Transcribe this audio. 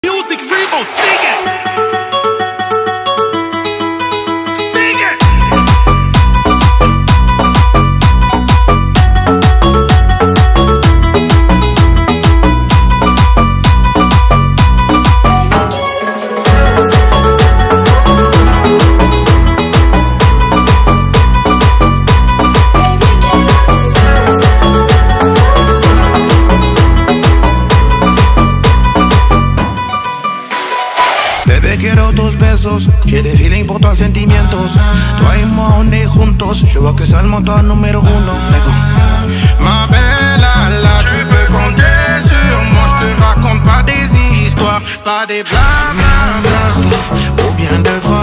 Music Freebo, sigue. Bebé, quiero tus besos, quiere feeling pour tus sentimientos. Toi et moi on est juntos, je vois que c'est le moteur numéro uno. Ma belle, là, tu peux compter sur moi. Je te raconte pas des histoires, pas des blablabla, ou bien de droits.